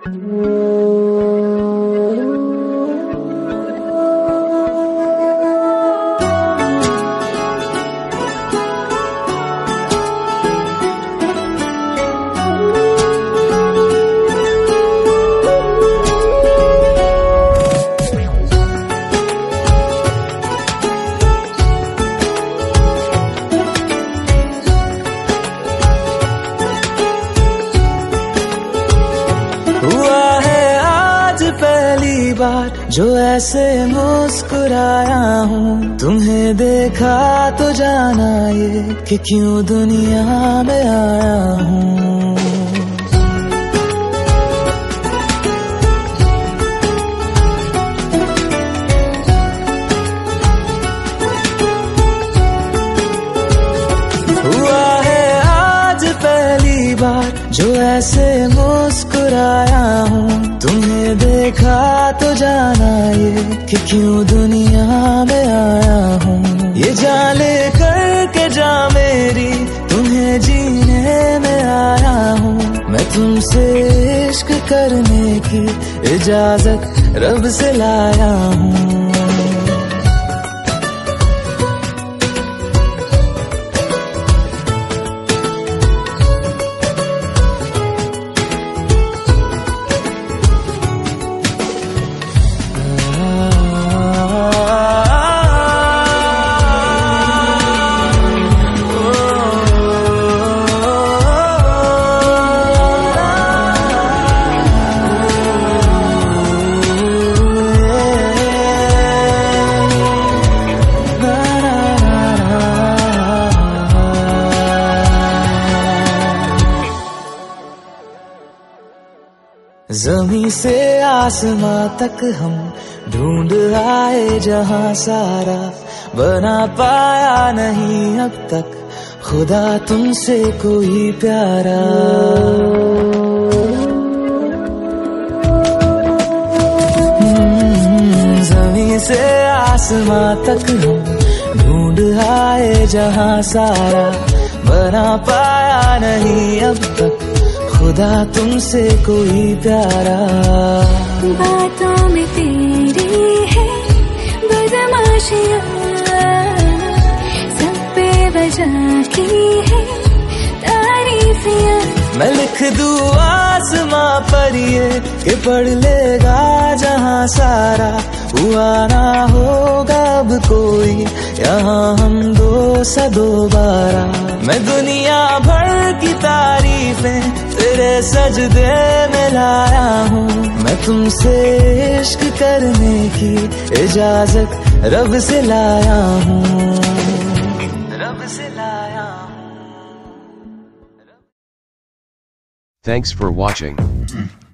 जो ऐसे मुस्कुराया हूँ, तुम्हें देखा तो जाना ये कि क्यों दुनिया में आया हूँ। हुआ है आज पहली बार जो ऐसे मुस्कुराया हूँ, तुम्हें देखा तो जाना ये कि क्यों दुनिया में आया हूँ। ये जान ले करके जा मेरी, तुम्हें जीने में आया हूँ। मैं तुमसे इश्क करने की इजाजत रब से लाया हूँ। ज़मीं से आसमां तक हम ढूंढ आए जहां सारा, बना पाया नहीं अब तक खुदा तुमसे कोई प्यारा। ज़मीं से आसमां तक हम ढूंढ आए जहां सारा, बना पाया नहीं अब तक खुदा तुमसे कोई प्यारा। बातों में तेरी है बदमाशियाँ, सब पे वजह की है तारीफियाँ। मैं लिख दूँ आसमां पर ये कि पढ़ लेगा जहां सारा, हुआ ना होगा अब कोई यहाँ हम दो सा दोबारा। मैं दुनिया भर की तारीफें तेरे सजदे में लाया हूँ। मैं तुमसे इश्क करने की इजाजत रब से लाया हूँ, रब से लाया हूँ। Thanks for watching.